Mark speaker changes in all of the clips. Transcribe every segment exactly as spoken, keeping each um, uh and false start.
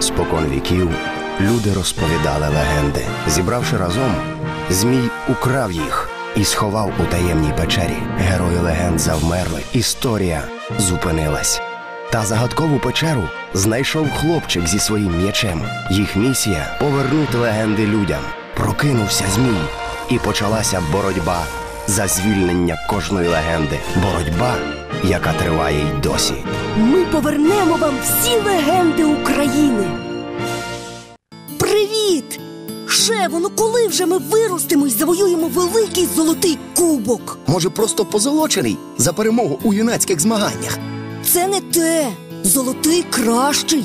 Speaker 1: Спокон віків люди розповідали легенди. Зібравши разом, Змій украв їх і сховав у таємній печері. Герої легенд завмерли, історія зупинилась. Та загадкову печеру знайшов хлопчик зі своїм м'ячем. Їх місія – повернути легенди людям. Прокинувся Змій, і почалася боротьба за звільнення кожної легенди. Боротьба, яка триває й досі.
Speaker 2: Ми повернемо вам всі легенди України. Привіт! Шево, ну коли вже ми виростемо і завоюємо великий золотий кубок?
Speaker 3: Може, просто позолочений за перемогу у юнацьких змаганнях?
Speaker 2: Це не те. Золотий кращий.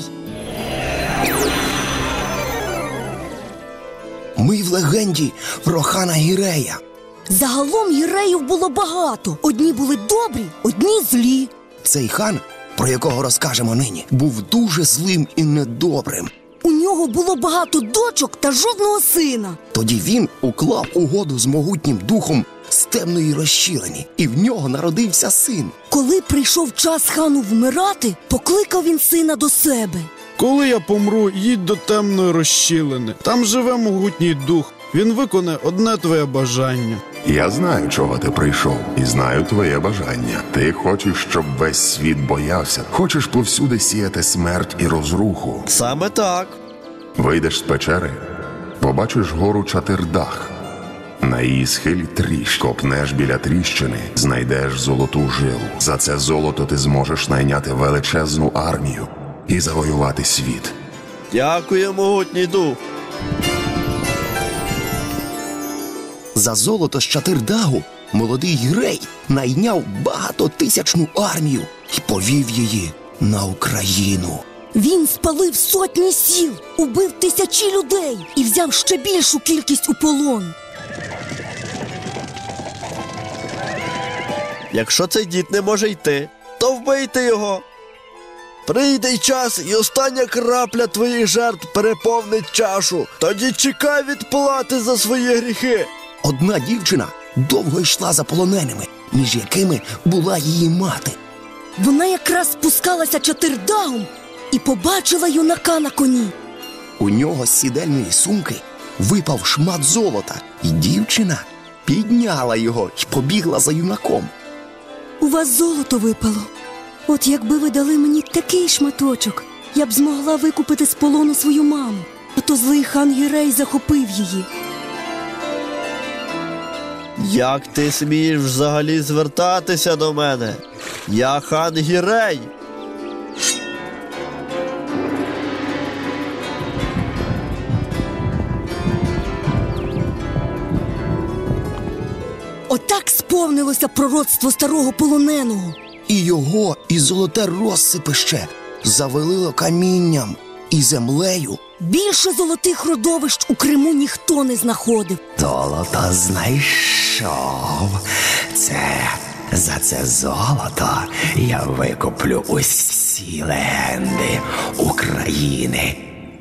Speaker 3: Ми в легенді про хана Гірея.
Speaker 2: Загалом гіреїв було багато. Одні були добрі, одні злі.
Speaker 3: Цей хан, про якого розкажемо нині, був дуже злим і недобрим.
Speaker 2: У нього було багато дочок та жодного сина.
Speaker 3: Тоді він уклав угоду з могутнім духом з темної розщілини, і в нього народився син.
Speaker 2: Коли прийшов час хану вмирати, покликав він сина до себе.
Speaker 4: Коли я помру, їдь до темної розщілини. Там живе могутній дух. Він виконає одне твоє бажання.
Speaker 5: Я знаю, чого ти прийшов, і знаю твоє бажання. Ти хочеш, щоб весь світ боявся. Хочеш повсюди сіяти смерть і розруху.
Speaker 6: Саме так.
Speaker 5: Вийдеш з печери, побачиш гору Чатирдах. На її схилі тріщ. Копнеш біля тріщини, знайдеш золоту жилу. За це золото ти зможеш найняти величезну армію і завоювати світ.
Speaker 6: Дякую, могутній дух.
Speaker 3: За золото з Чатирдагу молодий Гірей найняв багатотисячну армію і повів її на Україну.
Speaker 2: Він спалив сотні сіл, убив тисячі людей і взяв ще більшу кількість у полон.
Speaker 6: Якщо цей дід не може йти, то вбийте його. Прийде й час, і остання крапля твоїх жертв переповнить чашу. Тоді чекай відплати за свої гріхи.
Speaker 3: Одна дівчина довго йшла за полоненими, між якими була її мати.
Speaker 2: Вона якраз спускалася Чатирдагом і побачила юнака на коні.
Speaker 3: У нього з сідельної сумки випав шмат золота, і дівчина підняла його і побігла за юнаком.
Speaker 2: У вас золото випало. От якби ви дали мені такий шматочок, я б змогла викупити з полону свою маму. А то злий хан Гірей захопив її.
Speaker 6: Як ти смієш взагалі звертатися до мене? Я хан Гірей.
Speaker 2: Отак сповнилося пророцтво старого полоненого.
Speaker 3: І його, і золоте розсипище завалило камінням і землею.
Speaker 2: Більше золотих родовищ у Криму ніхто не знаходив.
Speaker 3: Золото знайшов. Це, за це золото я викуплю усі легенди України.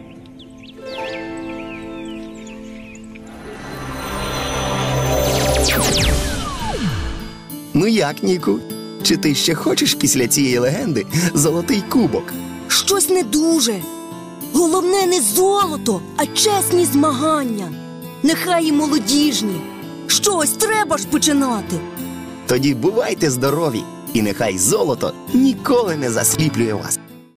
Speaker 3: Ну як, Ніку? Чи ти ще хочеш після цієї легенди золотий кубок?
Speaker 2: Щось не дуже. Головне не золото, а чесні змагання. Нехай і молодіжні. Щось треба ж починати.
Speaker 3: Тоді бувайте здорові, і нехай золото ніколи не засліплює вас.